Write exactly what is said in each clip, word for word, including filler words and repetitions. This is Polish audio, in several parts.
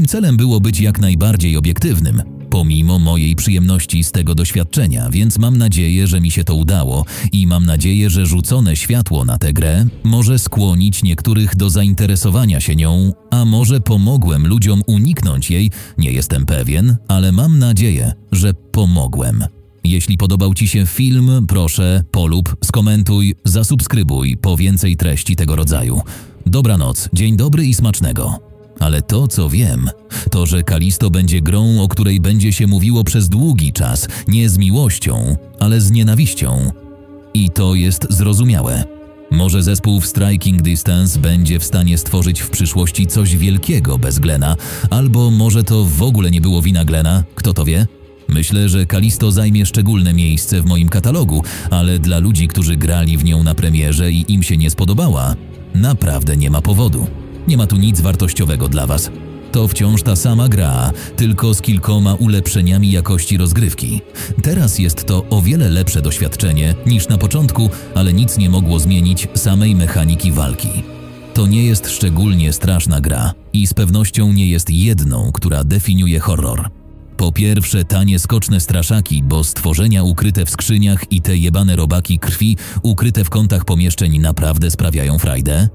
Moim celem było być jak najbardziej obiektywnym, pomimo mojej przyjemności z tego doświadczenia, więc mam nadzieję, że mi się to udało i mam nadzieję, że rzucone światło na tę grę może skłonić niektórych do zainteresowania się nią, a może pomogłem ludziom uniknąć jej, nie jestem pewien, ale mam nadzieję, że pomogłem. Jeśli podobał Ci się film, proszę polub, skomentuj, zasubskrybuj po więcej treści tego rodzaju. Dobranoc, dzień dobry i smacznego. Ale to, co wiem, to, że Callisto będzie grą, o której będzie się mówiło przez długi czas, nie z miłością, ale z nienawiścią. I to jest zrozumiałe. Może zespół w Striking Distance będzie w stanie stworzyć w przyszłości coś wielkiego bez Glena, albo może to w ogóle nie było wina Glena, kto to wie? Myślę, że Callisto zajmie szczególne miejsce w moim katalogu, ale dla ludzi, którzy grali w nią na premierze i im się nie spodobała, naprawdę nie ma powodu. Nie ma tu nic wartościowego dla Was. To wciąż ta sama gra, tylko z kilkoma ulepszeniami jakości rozgrywki. Teraz jest to o wiele lepsze doświadczenie niż na początku, ale nic nie mogło zmienić samej mechaniki walki. To nie jest szczególnie straszna gra i z pewnością nie jest jedną, która definiuje horror. Po pierwsze, tanie skoczne straszaki, bo stworzenia ukryte w skrzyniach i te jebane robaki krwi ukryte w kątach pomieszczeń naprawdę sprawiają frajdę?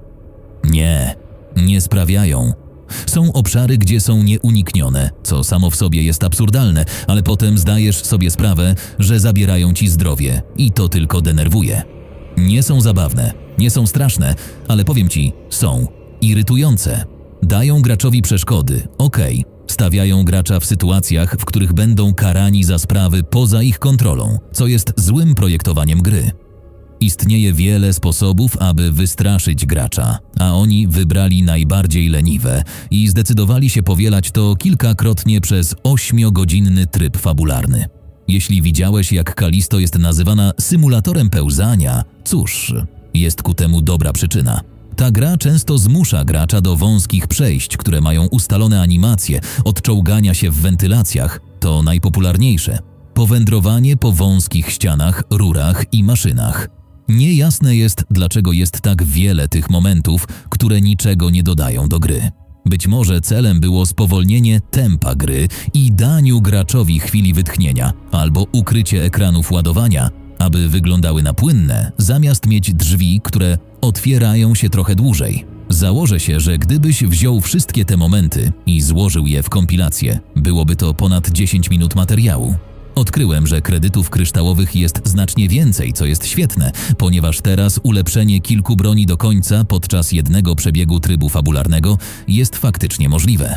Nie, nie sprawiają. Są obszary, gdzie są nieuniknione, co samo w sobie jest absurdalne, ale potem zdajesz sobie sprawę, że zabierają Ci zdrowie i to tylko denerwuje. Nie są zabawne, nie są straszne, ale powiem Ci, są irytujące. Dają graczowi przeszkody, okej. Stawiają gracza w sytuacjach, w których będą karani za sprawy poza ich kontrolą, co jest złym projektowaniem gry. Istnieje wiele sposobów, aby wystraszyć gracza, a oni wybrali najbardziej leniwe i zdecydowali się powielać to kilkakrotnie przez ośmiogodzinny tryb fabularny. Jeśli widziałeś, jak Callisto jest nazywana symulatorem pełzania, cóż, jest ku temu dobra przyczyna. Ta gra często zmusza gracza do wąskich przejść, które mają ustalone animacje, od czołgania się w wentylacjach, to najpopularniejsze. Powędrowanie po wąskich ścianach, rurach i maszynach. Niejasne jest, dlaczego jest tak wiele tych momentów, które niczego nie dodają do gry. Być może celem było spowolnienie tempa gry i daniu graczowi chwili wytchnienia, albo ukrycie ekranów ładowania, aby wyglądały na płynne, zamiast mieć drzwi, które otwierają się trochę dłużej. Założę się, że gdybyś wziął wszystkie te momenty i złożył je w kompilację, byłoby to ponad dziesięć minut materiału. Odkryłem, że kredytów kryształowych jest znacznie więcej, co jest świetne, ponieważ teraz ulepszenie kilku broni do końca podczas jednego przebiegu trybu fabularnego jest faktycznie możliwe.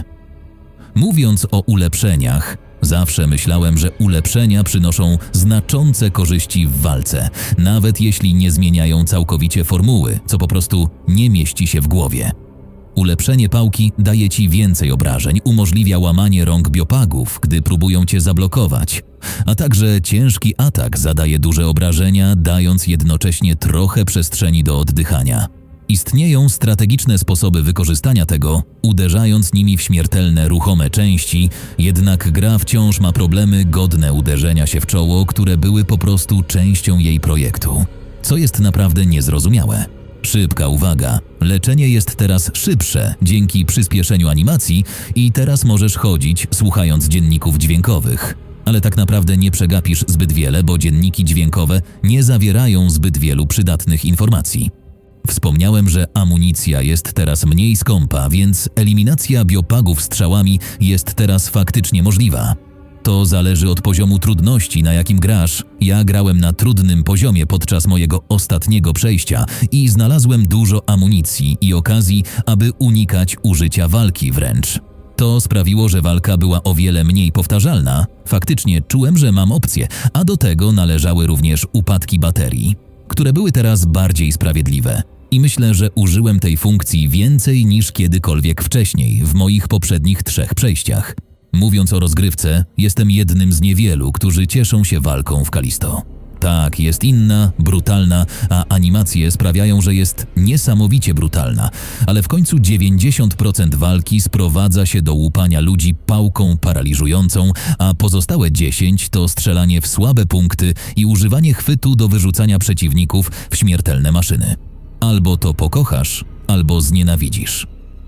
Mówiąc o ulepszeniach, zawsze myślałem, że ulepszenia przynoszą znaczące korzyści w walce, nawet jeśli nie zmieniają całkowicie formuły, co po prostu nie mieści się w głowie. Ulepszenie pałki daje Ci więcej obrażeń, umożliwia łamanie rąk biopagów, gdy próbują Cię zablokować, a także ciężki atak zadaje duże obrażenia, dając jednocześnie trochę przestrzeni do oddychania. Istnieją strategiczne sposoby wykorzystania tego, uderzając nimi w śmiertelne, ruchome części, jednak gra wciąż ma problemy godne uderzenia się w czoło, które były po prostu częścią jej projektu, co jest naprawdę niezrozumiałe. Szybka uwaga, leczenie jest teraz szybsze dzięki przyspieszeniu animacji i teraz możesz chodzić, słuchając dzienników dźwiękowych. Ale tak naprawdę nie przegapisz zbyt wiele, bo dzienniki dźwiękowe nie zawierają zbyt wielu przydatnych informacji. Wspomniałem, że amunicja jest teraz mniej skąpa, więc eliminacja biopagów strzałami jest teraz faktycznie możliwa. To zależy od poziomu trudności, na jakim grasz. Ja grałem na trudnym poziomie podczas mojego ostatniego przejścia i znalazłem dużo amunicji i okazji, aby unikać użycia walki wręcz. To sprawiło, że walka była o wiele mniej powtarzalna. Faktycznie czułem, że mam opcję, a do tego należały również upadki baterii, które były teraz bardziej sprawiedliwe. I myślę, że użyłem tej funkcji więcej niż kiedykolwiek wcześniej w moich poprzednich trzech przejściach. Mówiąc o rozgrywce, jestem jednym z niewielu, którzy cieszą się walką w Callisto. Tak, jest inna, brutalna, a animacje sprawiają, że jest niesamowicie brutalna, ale w końcu dziewięćdziesiąt procent walki sprowadza się do łupania ludzi pałką paraliżującą, a pozostałe dziesięć procent to strzelanie w słabe punkty i używanie chwytu do wyrzucania przeciwników w śmiertelne maszyny. Albo to pokochasz, albo znienawidzisz.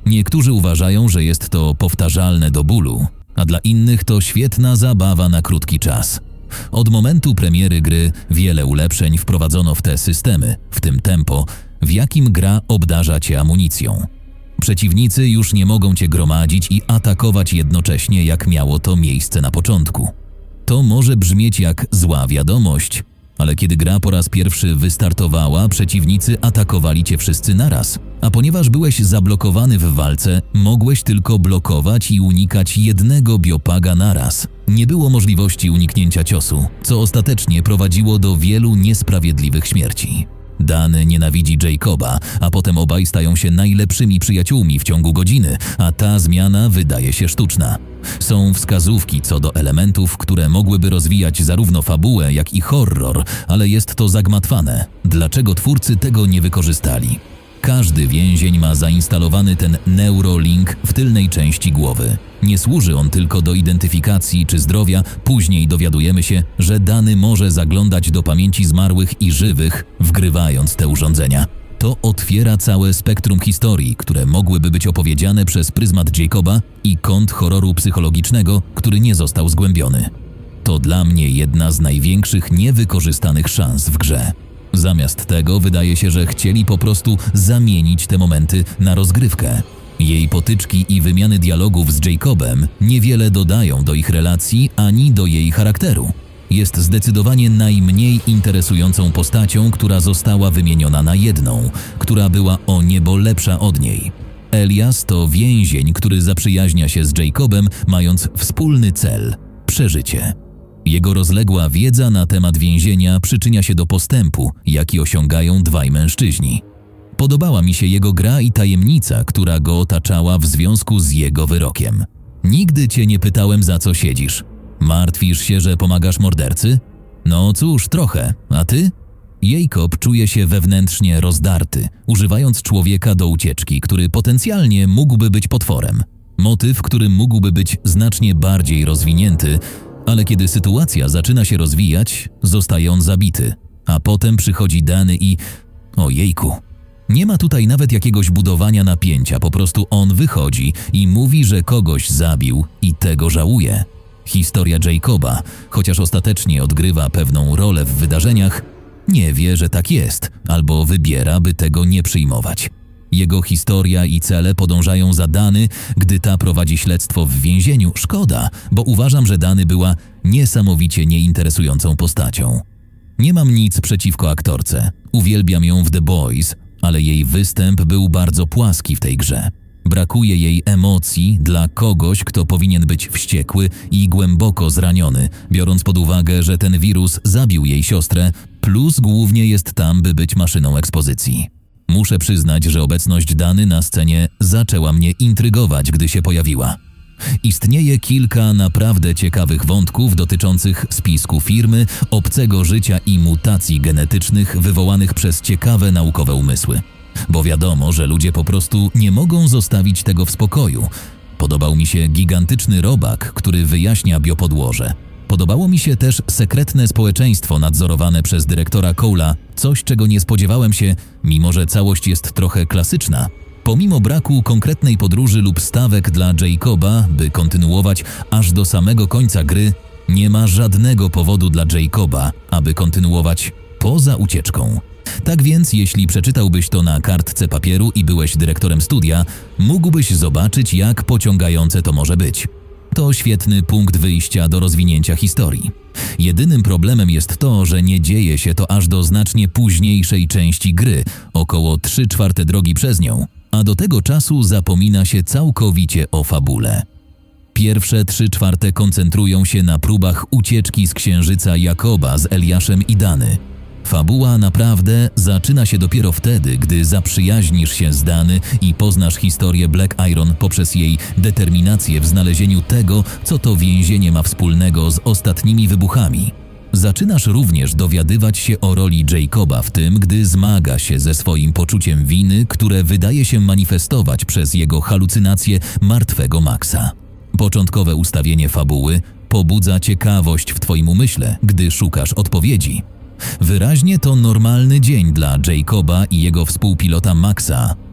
Niektórzy uważają, że jest to powtarzalne do bólu, a dla innych to świetna zabawa na krótki czas. Od momentu premiery gry wiele ulepszeń wprowadzono w te systemy, w tym tempo, w jakim gra obdarza cię amunicją. Przeciwnicy już nie mogą cię gromadzić i atakować jednocześnie, jak miało to miejsce na początku. To może brzmieć jak zła wiadomość, ale kiedy gra po raz pierwszy wystartowała, przeciwnicy atakowali cię wszyscy naraz, a ponieważ byłeś zablokowany w walce, mogłeś tylko blokować i unikać jednego biopaga naraz. Nie było możliwości uniknięcia ciosu, co ostatecznie prowadziło do wielu niesprawiedliwych śmierci. Dany nienawidzi Jacoba, a potem obaj stają się najlepszymi przyjaciółmi w ciągu godziny, a ta zmiana wydaje się sztuczna. Są wskazówki co do elementów, które mogłyby rozwijać zarówno fabułę, jak i horror, ale jest to zagmatwane. Dlaczego twórcy tego nie wykorzystali? Każdy więzień ma zainstalowany ten Neurolink w tylnej części głowy. Nie służy on tylko do identyfikacji czy zdrowia, później dowiadujemy się, że dany może zaglądać do pamięci zmarłych i żywych, wgrywając te urządzenia. To otwiera całe spektrum historii, które mogłyby być opowiedziane przez pryzmat Jacoba i kąt horroru psychologicznego, który nie został zgłębiony. To dla mnie jedna z największych niewykorzystanych szans w grze. Zamiast tego wydaje się, że chcieli po prostu zamienić te momenty na rozgrywkę. Jej potyczki i wymiany dialogów z Jacobem niewiele dodają do ich relacji ani do jej charakteru. Jest zdecydowanie najmniej interesującą postacią, która została wymieniona na jedną, która była o niebo lepsza od niej. Elias to więzień, który zaprzyjaźnia się z Jacobem, mając wspólny cel – przeżycie. Jego rozległa wiedza na temat więzienia przyczynia się do postępu, jaki osiągają dwaj mężczyźni. Podobała mi się jego gra i tajemnica, która go otaczała w związku z jego wyrokiem. Nigdy cię nie pytałem, za co siedzisz. Martwisz się, że pomagasz mordercy? No cóż, trochę. A ty? Jacob czuje się wewnętrznie rozdarty, używając człowieka do ucieczki, który potencjalnie mógłby być potworem. Motyw, który mógłby być znacznie bardziej rozwinięty, ale kiedy sytuacja zaczyna się rozwijać, zostaje on zabity, a potem przychodzi Dany i… Ojejku. Nie ma tutaj nawet jakiegoś budowania napięcia, po prostu on wychodzi i mówi, że kogoś zabił i tego żałuje. Historia Jacoba, chociaż ostatecznie odgrywa pewną rolę w wydarzeniach, nie wie, że tak jest, albo wybiera, by tego nie przyjmować. Jego historia i cele podążają za Dany, gdy ta prowadzi śledztwo w więzieniu. Szkoda, bo uważam, że Dany była niesamowicie nieinteresującą postacią. Nie mam nic przeciwko aktorce. Uwielbiam ją w The Boys, ale jej występ był bardzo płaski w tej grze. Brakuje jej emocji dla kogoś, kto powinien być wściekły i głęboko zraniony, biorąc pod uwagę, że ten wirus zabił jej siostrę, plus głównie jest tam, by być maszyną ekspozycji. Muszę przyznać, że obecność Dany na scenie zaczęła mnie intrygować, gdy się pojawiła. Istnieje kilka naprawdę ciekawych wątków dotyczących spisku firmy, obcego życia i mutacji genetycznych wywołanych przez ciekawe naukowe umysły. Bo wiadomo, że ludzie po prostu nie mogą zostawić tego w spokoju. Podobał mi się gigantyczny robak, który wyjaśnia biopodłoże. Podobało mi się też sekretne społeczeństwo nadzorowane przez dyrektora Cole'a, coś czego nie spodziewałem się, mimo że całość jest trochę klasyczna. Pomimo braku konkretnej podróży lub stawek dla Jacoba, by kontynuować aż do samego końca gry, nie ma żadnego powodu dla Jacoba, aby kontynuować poza ucieczką. Tak więc, jeśli przeczytałbyś to na kartce papieru i byłeś dyrektorem studia, mógłbyś zobaczyć, jak pociągające to może być. To świetny punkt wyjścia do rozwinięcia historii. Jedynym problemem jest to, że nie dzieje się to aż do znacznie późniejszej części gry, około trzy czwarte drogi przez nią, a do tego czasu zapomina się całkowicie o fabule. Pierwsze trzy czwarte koncentrują się na próbach ucieczki z księżyca Jacoba z Eliaszem i Dany. Fabuła naprawdę zaczyna się dopiero wtedy, gdy zaprzyjaźnisz się z Dany i poznasz historię Black Iron poprzez jej determinację w znalezieniu tego, co to więzienie ma wspólnego z ostatnimi wybuchami. Zaczynasz również dowiadywać się o roli Jacoba w tym, gdy zmaga się ze swoim poczuciem winy, które wydaje się manifestować przez jego halucynacje martwego Maxa. Początkowe ustawienie fabuły pobudza ciekawość w twoim umyśle, gdy szukasz odpowiedzi. Wyraźnie to normalny dzień dla Jacoba i jego współpilota Maxa.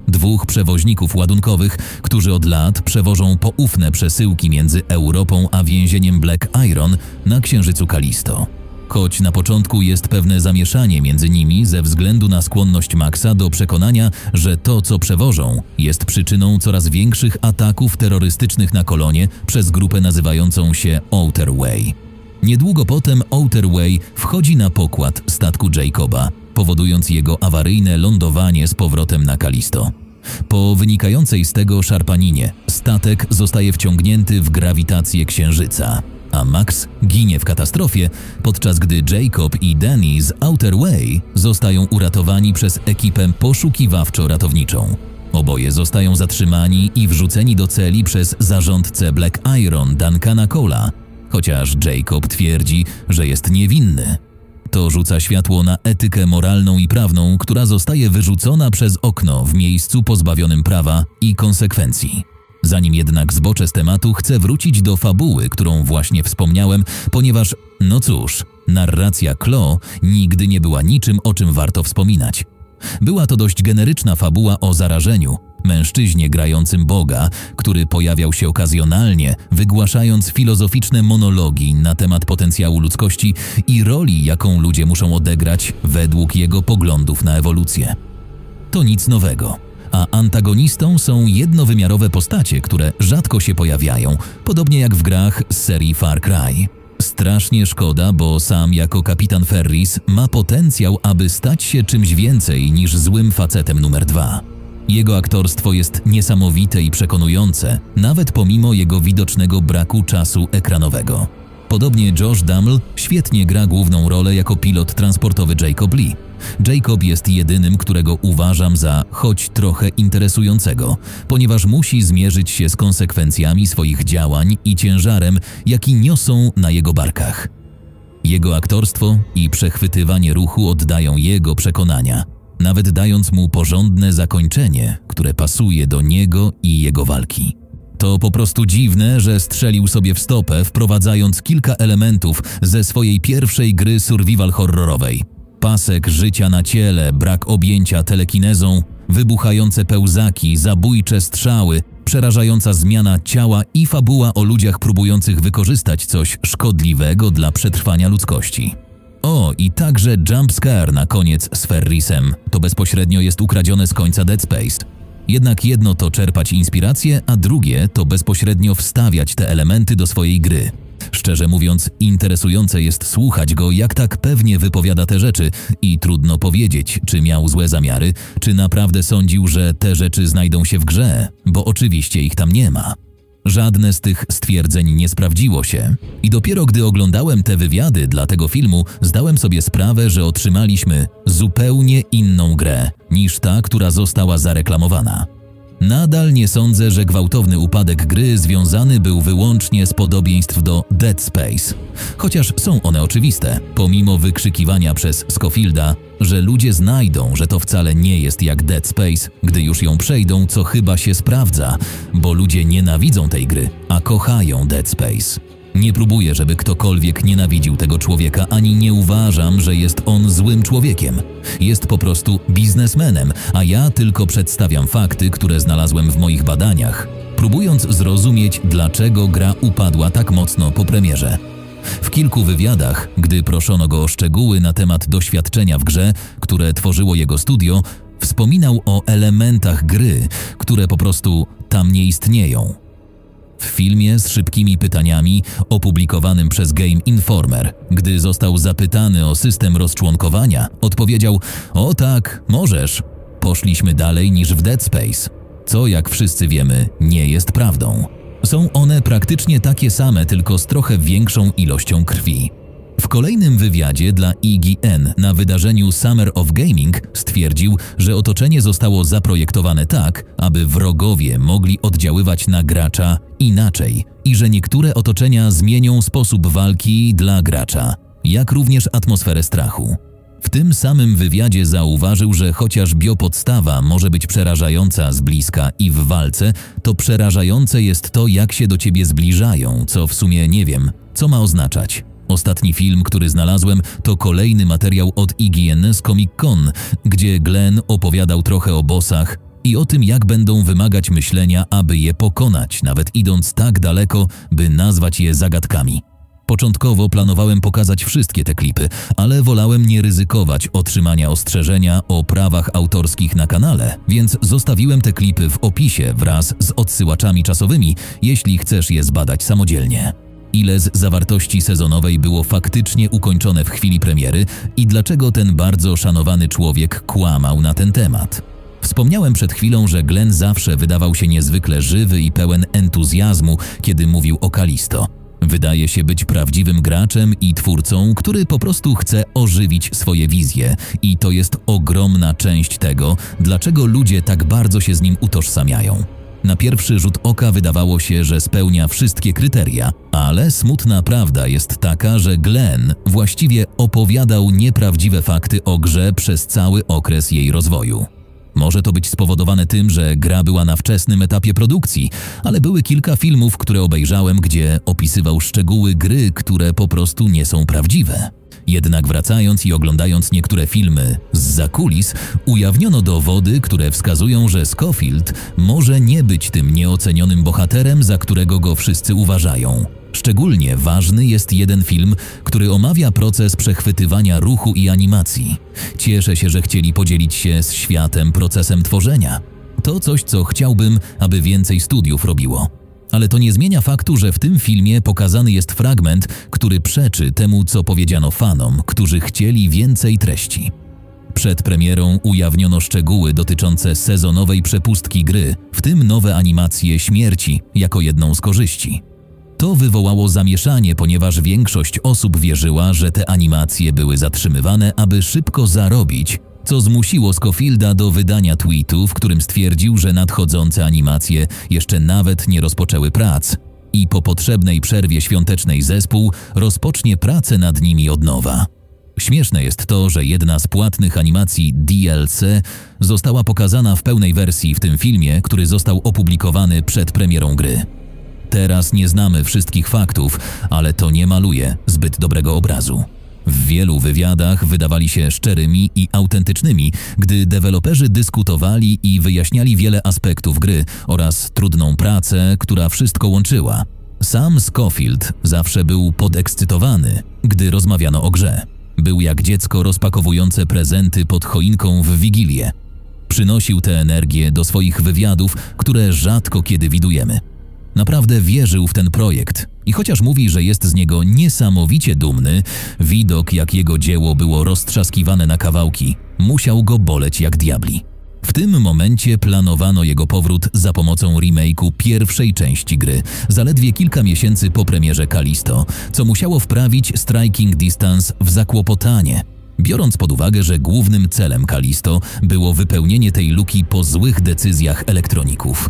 dwóch przewoźników ładunkowych, którzy od lat przewożą poufne przesyłki między Europą a więzieniem Black Iron na księżycu Kalisto. Choć na początku jest pewne zamieszanie między nimi ze względu na skłonność Maxa do przekonania, że to, co przewożą, jest przyczyną coraz większych ataków terrorystycznych na kolonie przez grupę nazywającą się Outer Way. Niedługo potem Outer Way wchodzi na pokład statku Jacoba, powodując jego awaryjne lądowanie z powrotem na Kalisto. Po wynikającej z tego szarpaninie statek zostaje wciągnięty w grawitację Księżyca, a Max ginie w katastrofie, podczas gdy Jacob i Danny z Outer Way zostają uratowani przez ekipę poszukiwawczo-ratowniczą. Oboje zostają zatrzymani i wrzuceni do celi przez zarządcę Black Iron Duncana Cole'a, chociaż Jacob twierdzi, że jest niewinny. To rzuca światło na etykę moralną i prawną, która zostaje wyrzucona przez okno w miejscu pozbawionym prawa i konsekwencji. Zanim jednak zboczę z tematu, chcę wrócić do fabuły, którą właśnie wspomniałem, ponieważ, no cóż, narracja Chloe nigdy nie była niczym, o czym warto wspominać. Była to dość generyczna fabuła o zarażeniu, mężczyźnie grającym Boga, który pojawiał się okazjonalnie, wygłaszając filozoficzne monologi na temat potencjału ludzkości i roli, jaką ludzie muszą odegrać według jego poglądów na ewolucję. To nic nowego, a antagonistą są jednowymiarowe postacie, które rzadko się pojawiają, podobnie jak w grach z serii Far Cry. Strasznie szkoda, bo sam jako kapitan Ferris ma potencjał, aby stać się czymś więcej niż złym facetem numer dwa. Jego aktorstwo jest niesamowite i przekonujące, nawet pomimo jego widocznego braku czasu ekranowego. Podobnie Josh Duhamel świetnie gra główną rolę jako pilot transportowy Jacob Lee. Jacob jest jedynym, którego uważam za choć trochę interesującego, ponieważ musi zmierzyć się z konsekwencjami swoich działań i ciężarem, jaki niosą na jego barkach. Jego aktorstwo i przechwytywanie ruchu oddają jego przekonania, nawet dając mu porządne zakończenie, które pasuje do niego i jego walki. To po prostu dziwne, że strzelił sobie w stopę, wprowadzając kilka elementów ze swojej pierwszej gry survival horrorowej. Pasek życia na ciele, brak objęcia telekinezą, wybuchające pełzaki, zabójcze strzały, przerażająca zmiana ciała i fabuła o ludziach próbujących wykorzystać coś szkodliwego dla przetrwania ludzkości. O, i także jumpscare na koniec z Ferrisem. To bezpośrednio jest ukradzione z końca Dead Space. Jednak jedno to czerpać inspirację, a drugie to bezpośrednio wstawiać te elementy do swojej gry. Szczerze mówiąc, interesujące jest słuchać go, jak tak pewnie wypowiada te rzeczy i trudno powiedzieć, czy miał złe zamiary, czy naprawdę sądził, że te rzeczy znajdą się w grze, bo oczywiście ich tam nie ma. Żadne z tych stwierdzeń nie sprawdziło się i dopiero gdy oglądałem te wywiady dla tego filmu, zdałem sobie sprawę, że otrzymaliśmy zupełnie inną grę niż ta, która została zareklamowana. Nadal nie sądzę, że gwałtowny upadek gry związany był wyłącznie z podobieństw do Dead Space. Chociaż są one oczywiste, pomimo wykrzykiwania przez Scofielda, że ludzie znajdą, że to wcale nie jest jak Dead Space, gdy już ją przejdą, co chyba się sprawdza, bo ludzie nienawidzą tej gry, a kochają Dead Space. Nie próbuję, żeby ktokolwiek nienawidził tego człowieka, ani nie uważam, że jest on złym człowiekiem. Jest po prostu biznesmenem, a ja tylko przedstawiam fakty, które znalazłem w moich badaniach, próbując zrozumieć, dlaczego gra upadła tak mocno po premierze. W kilku wywiadach, gdy proszono go o szczegóły na temat doświadczenia w grze, które tworzyło jego studio, wspominał o elementach gry, które po prostu tam nie istnieją. W filmie z szybkimi pytaniami opublikowanym przez Game Informer, gdy został zapytany o system rozczłonkowania, odpowiedział: „O tak, możesz. Poszliśmy dalej niż w Dead Space”, co jak wszyscy wiemy nie jest prawdą. Są one praktycznie takie same, tylko z trochę większą ilością krwi. W kolejnym wywiadzie dla I G N na wydarzeniu Summer of Gaming stwierdził, że otoczenie zostało zaprojektowane tak, aby wrogowie mogli oddziaływać na gracza inaczej i że niektóre otoczenia zmienią sposób walki dla gracza, jak również atmosferę strachu. W tym samym wywiadzie zauważył, że chociaż biopodstawa może być przerażająca z bliska i w walce, to przerażające jest to, jak się do ciebie zbliżają, co w sumie nie wiem, co ma oznaczać. Ostatni film, który znalazłem, to kolejny materiał od I G N z Comic Con, gdzie Glenn opowiadał trochę o bossach i o tym, jak będą wymagać myślenia, aby je pokonać, nawet idąc tak daleko, by nazwać je zagadkami. Początkowo planowałem pokazać wszystkie te klipy, ale wolałem nie ryzykować otrzymania ostrzeżenia o prawach autorskich na kanale, więc zostawiłem te klipy w opisie wraz z odsyłaczami czasowymi, jeśli chcesz je zbadać samodzielnie. Ile z zawartości sezonowej było faktycznie ukończone w chwili premiery i dlaczego ten bardzo szanowany człowiek kłamał na ten temat. Wspomniałem przed chwilą, że Glenn zawsze wydawał się niezwykle żywy i pełen entuzjazmu, kiedy mówił o Kalisto. Wydaje się być prawdziwym graczem i twórcą, który po prostu chce ożywić swoje wizje i to jest ogromna część tego, dlaczego ludzie tak bardzo się z nim utożsamiają. Na pierwszy rzut oka wydawało się, że spełnia wszystkie kryteria, ale smutna prawda jest taka, że Glenn właściwie opowiadał nieprawdziwe fakty o grze przez cały okres jej rozwoju. Może to być spowodowane tym, że gra była na wczesnym etapie produkcji, ale były kilka filmów, które obejrzałem, gdzie opisywał szczegóły gry, które po prostu nie są prawdziwe. Jednak wracając i oglądając niektóre filmy zza kulis, ujawniono dowody, które wskazują, że Scofield może nie być tym nieocenionym bohaterem, za którego go wszyscy uważają. Szczególnie ważny jest jeden film, który omawia proces przechwytywania ruchu i animacji. Cieszę się, że chcieli podzielić się z światem procesem tworzenia. To coś, co chciałbym, aby więcej studiów robiło. Ale to nie zmienia faktu, że w tym filmie pokazany jest fragment, który przeczy temu, co powiedziano fanom, którzy chcieli więcej treści. Przed premierą ujawniono szczegóły dotyczące sezonowej przepustki gry, w tym nowe animacje śmierci jako jedną z korzyści. To wywołało zamieszanie, ponieważ większość osób wierzyła, że te animacje były zatrzymywane, aby szybko zarobić, co zmusiło Scofielda do wydania tweetu, w którym stwierdził, że nadchodzące animacje jeszcze nawet nie rozpoczęły prac i po potrzebnej przerwie świątecznej zespół rozpocznie pracę nad nimi od nowa. Śmieszne jest to, że jedna z płatnych animacji D L C została pokazana w pełnej wersji w tym filmie, który został opublikowany przed premierą gry. Teraz nie znamy wszystkich faktów, ale to nie maluje zbyt dobrego obrazu. W wielu wywiadach wydawali się szczerymi i autentycznymi, gdy deweloperzy dyskutowali i wyjaśniali wiele aspektów gry oraz trudną pracę, która wszystko łączyła. Sam Scofield zawsze był podekscytowany, gdy rozmawiano o grze. Był jak dziecko rozpakowujące prezenty pod choinką w Wigilię. Przynosił tę energię do swoich wywiadów, które rzadko kiedy widujemy. Naprawdę wierzył w ten projekt i chociaż mówi, że jest z niego niesamowicie dumny, widok, jak jego dzieło było roztrzaskiwane na kawałki, musiał go boleć jak diabli. W tym momencie planowano jego powrót za pomocą remake'u pierwszej części gry, zaledwie kilka miesięcy po premierze Kalisto, co musiało wprawić Striking Distance w zakłopotanie, biorąc pod uwagę, że głównym celem Kalisto było wypełnienie tej luki po złych decyzjach elektroników.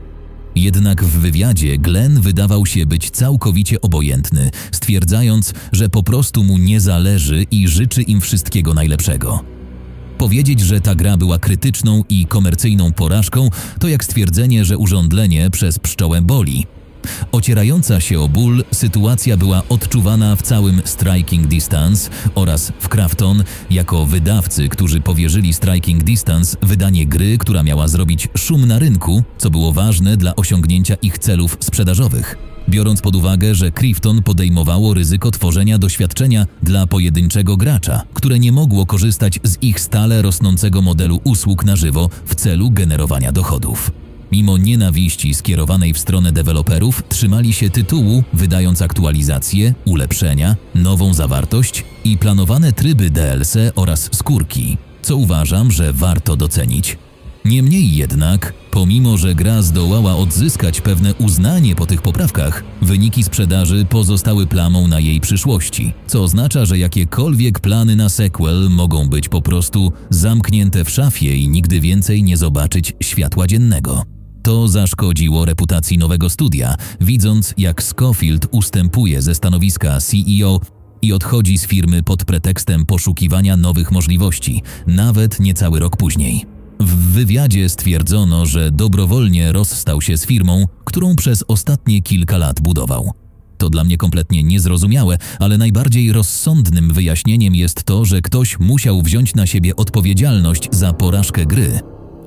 Jednak w wywiadzie Glenn wydawał się być całkowicie obojętny, stwierdzając, że po prostu mu nie zależy i życzy im wszystkiego najlepszego. Powiedzieć, że ta gra była krytyczną i komercyjną porażką, to jak stwierdzenie, że urządlenie przez pszczołę boli. Ocierająca się o ból, sytuacja była odczuwana w całym Striking Distance oraz w Krafton jako wydawcy, którzy powierzyli Striking Distance wydanie gry, która miała zrobić szum na rynku, co było ważne dla osiągnięcia ich celów sprzedażowych. Biorąc pod uwagę, że Krafton podejmowało ryzyko tworzenia doświadczenia dla pojedynczego gracza, które nie mogło korzystać z ich stale rosnącego modelu usług na żywo w celu generowania dochodów. Mimo nienawiści skierowanej w stronę deweloperów, trzymali się tytułu, wydając aktualizacje, ulepszenia, nową zawartość i planowane tryby D L C oraz skórki, co uważam, że warto docenić. Niemniej jednak, pomimo że gra zdołała odzyskać pewne uznanie po tych poprawkach, wyniki sprzedaży pozostały plamą na jej przyszłości, co oznacza, że jakiekolwiek plany na sequel mogą być po prostu zamknięte w szafie i nigdy więcej nie zobaczyć światła dziennego. To zaszkodziło reputacji nowego studia, widząc jak Scofield ustępuje ze stanowiska C E O i odchodzi z firmy pod pretekstem poszukiwania nowych możliwości, nawet niecały rok później. W wywiadzie stwierdzono, że dobrowolnie rozstał się z firmą, którą przez ostatnie kilka lat budował. To dla mnie kompletnie niezrozumiałe, ale najbardziej rozsądnym wyjaśnieniem jest to, że ktoś musiał wziąć na siebie odpowiedzialność za porażkę gry.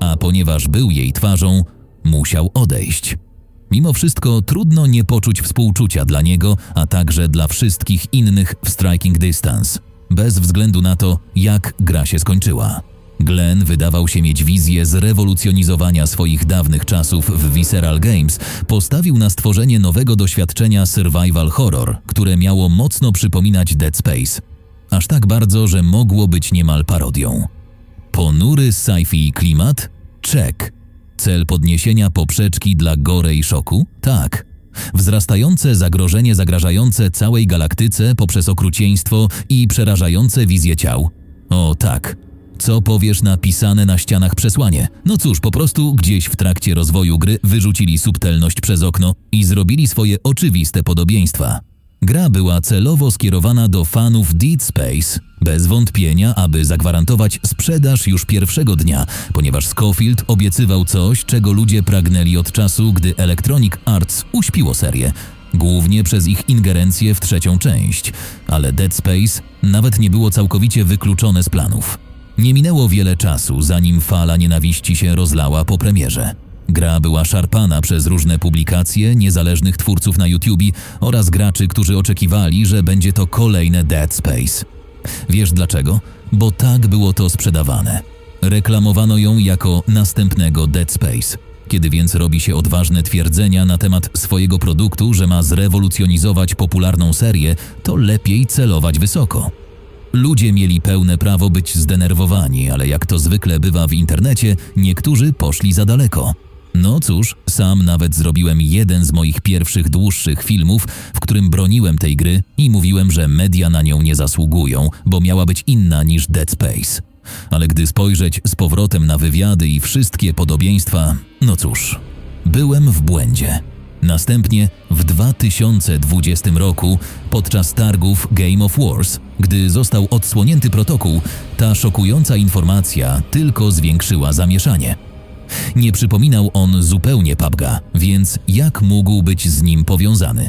a ponieważ był jej twarzą, musiał odejść. Mimo wszystko trudno nie poczuć współczucia dla niego, a także dla wszystkich innych w Striking Distance, bez względu na to, jak gra się skończyła. Glenn wydawał się mieć wizję zrewolucjonizowania swoich dawnych czasów w Visceral Games, postawił na stworzenie nowego doświadczenia survival horror, które miało mocno przypominać Dead Space. Aż tak bardzo, że mogło być niemal parodią. Ponury sci-fi klimat? Check. Cel podniesienia poprzeczki dla gore i szoku? Tak. Wzrastające zagrożenie zagrażające całej galaktyce poprzez okrucieństwo i przerażające wizje ciał? O tak. Co powiesz na pisane na ścianach przesłanie? No cóż, po prostu gdzieś w trakcie rozwoju gry wyrzucili subtelność przez okno i zrobili swoje oczywiste podobieństwa. Gra była celowo skierowana do fanów Dead Space, bez wątpienia, aby zagwarantować sprzedaż już pierwszego dnia, ponieważ Scofield obiecywał coś, czego ludzie pragnęli od czasu, gdy Electronic Arts uśpiło serię, głównie przez ich ingerencję w trzecią część, ale Dead Space nawet nie było całkowicie wykluczone z planów. Nie minęło wiele czasu, zanim fala nienawiści się rozlała po premierze. Gra była szarpana przez różne publikacje niezależnych twórców na YouTube oraz graczy, którzy oczekiwali, że będzie to kolejne Dead Space. Wiesz dlaczego? Bo tak było to sprzedawane. Reklamowano ją jako następnego Dead Space. Kiedy więc robi się odważne twierdzenia na temat swojego produktu, że ma zrewolucjonizować popularną serię, to lepiej celować wysoko. Ludzie mieli pełne prawo być zdenerwowani, ale jak to zwykle bywa w internecie, niektórzy poszli za daleko. No cóż, sam nawet zrobiłem jeden z moich pierwszych dłuższych filmów, w którym broniłem tej gry i mówiłem, że media na nią nie zasługują, bo miała być inna niż Dead Space. Ale gdy spojrzeć z powrotem na wywiady i wszystkie podobieństwa, no cóż, byłem w błędzie. Następnie w dwa tysiące dwudziestym roku, podczas targów Game of Wars, gdy został odsłonięty protokół, ta szokująca informacja tylko zwiększyła zamieszanie. Nie przypominał on zupełnie P U B G'a, więc jak mógł być z nim powiązany?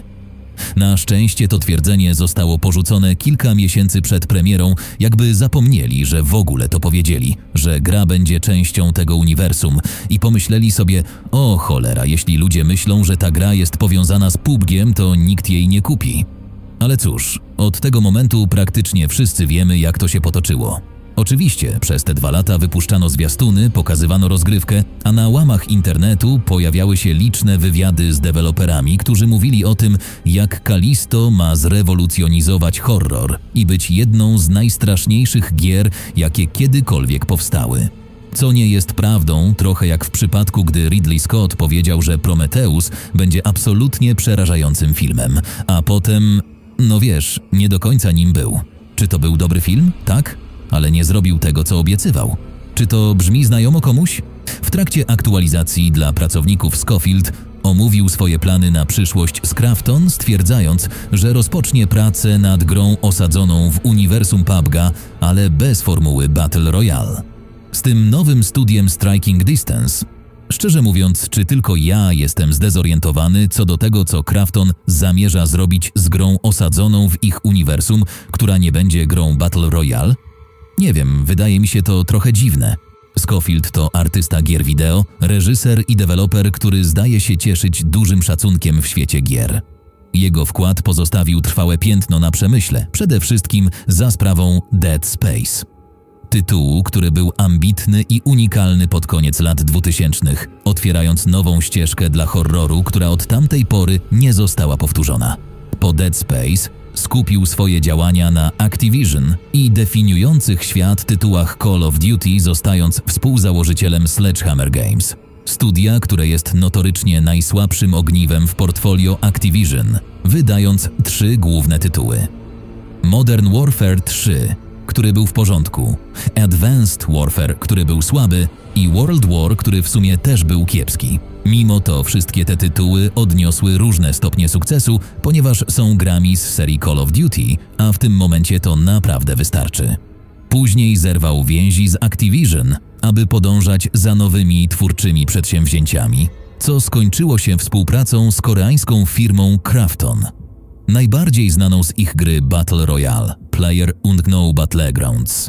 Na szczęście to twierdzenie zostało porzucone kilka miesięcy przed premierą, jakby zapomnieli, że w ogóle to powiedzieli, że gra będzie częścią tego uniwersum i pomyśleli sobie, o cholera, jeśli ludzie myślą, że ta gra jest powiązana z P U B G'iem, to nikt jej nie kupi. Ale cóż, od tego momentu praktycznie wszyscy wiemy, jak to się potoczyło. Oczywiście przez te dwa lata wypuszczano zwiastuny, pokazywano rozgrywkę, a na łamach internetu pojawiały się liczne wywiady z deweloperami, którzy mówili o tym, jak Callisto ma zrewolucjonizować horror i być jedną z najstraszniejszych gier, jakie kiedykolwiek powstały. Co nie jest prawdą, trochę jak w przypadku, gdy Ridley Scott powiedział, że Prometheus będzie absolutnie przerażającym filmem, a potem, no wiesz, nie do końca nim był. Czy to był dobry film? Tak? Ale nie zrobił tego, co obiecywał. Czy to brzmi znajomo komuś? W trakcie aktualizacji dla pracowników Scofield omówił swoje plany na przyszłość z Krafton, stwierdzając, że rozpocznie pracę nad grą osadzoną w uniwersum P U B G'a, ale bez formuły Battle Royale. Z tym nowym studiem Striking Distance, szczerze mówiąc, czy tylko ja jestem zdezorientowany co do tego, co Krafton zamierza zrobić z grą osadzoną w ich uniwersum, która nie będzie grą Battle Royale? Nie wiem, wydaje mi się to trochę dziwne. Scofield to artysta gier wideo, reżyser i deweloper, który zdaje się cieszyć dużym szacunkiem w świecie gier. Jego wkład pozostawił trwałe piętno na przemyśle, przede wszystkim za sprawą Dead Space. Tytułu, który był ambitny i unikalny pod koniec lat dwutysięcznych, otwierając nową ścieżkę dla horroru, która od tamtej pory nie została powtórzona. Po Dead Space skupił swoje działania na Activision i definiujących świat tytułach Call of Duty, zostając współzałożycielem Sledgehammer Games, studia, które jest notorycznie najsłabszym ogniwem w portfolio Activision, wydając trzy główne tytuły. Modern Warfare trzy, który był w porządku, Advanced Warfare, który był słaby i World War, który w sumie też był kiepski. Mimo to wszystkie te tytuły odniosły różne stopnie sukcesu, ponieważ są grami z serii Call of Duty, a w tym momencie to naprawdę wystarczy. Później zerwał więzi z Activision, aby podążać za nowymi twórczymi przedsięwzięciami, co skończyło się współpracą z koreańską firmą Krafton. Najbardziej znaną z ich gry Battle Royale, PlayerUnknown's Battlegrounds.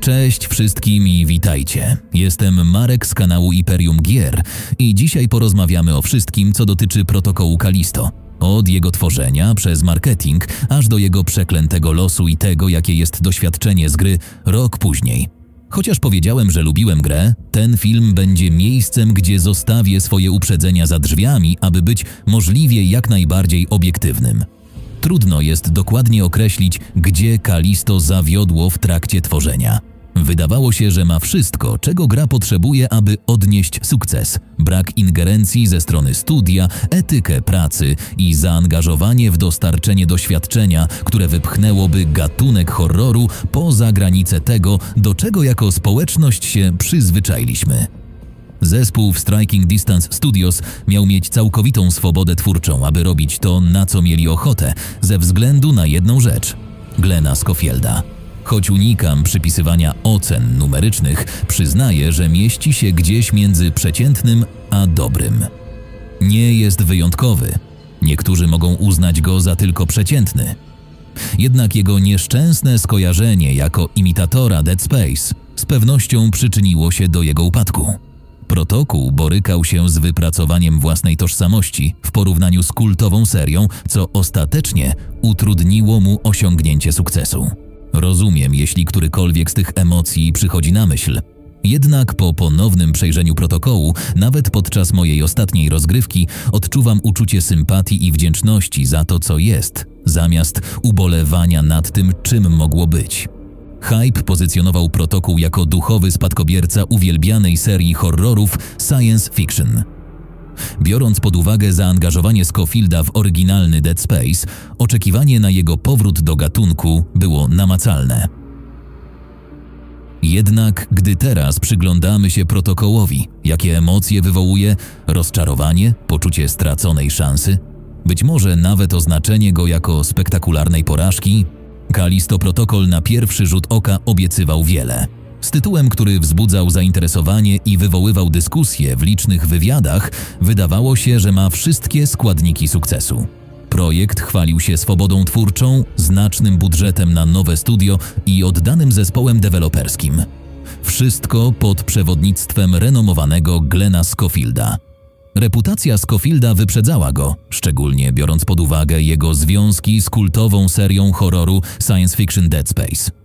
Cześć wszystkim i witajcie. Jestem Marek z kanału Imperium Gier i dzisiaj porozmawiamy o wszystkim, co dotyczy protokołu Callisto. Od jego tworzenia przez marketing, aż do jego przeklętego losu i tego, jakie jest doświadczenie z gry rok później. Chociaż powiedziałem, że lubiłem grę, ten film będzie miejscem, gdzie zostawię swoje uprzedzenia za drzwiami, aby być możliwie jak najbardziej obiektywnym. Trudno jest dokładnie określić, gdzie Callisto zawiodło w trakcie tworzenia. Wydawało się, że ma wszystko, czego gra potrzebuje, aby odnieść sukces. Brak ingerencji ze strony studia, etykę pracy i zaangażowanie w dostarczenie doświadczenia, które wypchnęłoby gatunek horroru poza granice tego, do czego jako społeczność się przyzwyczailiśmy. Zespół w Striking Distance Studios miał mieć całkowitą swobodę twórczą, aby robić to, na co mieli ochotę, ze względu na jedną rzecz – Glena Schofielda. Choć unikam przypisywania ocen numerycznych, przyznaję, że mieści się gdzieś między przeciętnym a dobrym. Nie jest wyjątkowy. Niektórzy mogą uznać go za tylko przeciętny. Jednak jego nieszczęsne skojarzenie jako imitatora Dead Space z pewnością przyczyniło się do jego upadku. Protokół borykał się z wypracowaniem własnej tożsamości w porównaniu z kultową serią, co ostatecznie utrudniło mu osiągnięcie sukcesu. Rozumiem, jeśli którykolwiek z tych emocji przychodzi na myśl. Jednak po ponownym przejrzeniu protokołu, nawet podczas mojej ostatniej rozgrywki, odczuwam uczucie sympatii i wdzięczności za to, co jest, zamiast ubolewania nad tym, czym mogło być. Hype pozycjonował protokół jako duchowy spadkobierca uwielbianej serii horrorów science fiction. Biorąc pod uwagę zaangażowanie Scofielda w oryginalny Dead Space, oczekiwanie na jego powrót do gatunku było namacalne. Jednak gdy teraz przyglądamy się protokołowi, jakie emocje wywołuje, rozczarowanie, poczucie straconej szansy, być może nawet oznaczenie go jako spektakularnej porażki, Callisto Protocol na pierwszy rzut oka obiecywał wiele. Z tytułem, który wzbudzał zainteresowanie i wywoływał dyskusje w licznych wywiadach, wydawało się, że ma wszystkie składniki sukcesu. Projekt chwalił się swobodą twórczą, znacznym budżetem na nowe studio i oddanym zespołem deweloperskim. Wszystko pod przewodnictwem renomowanego Glena Schofielda. Reputacja Schofielda wyprzedzała go, szczególnie biorąc pod uwagę jego związki z kultową serią horroru science fiction Dead Space.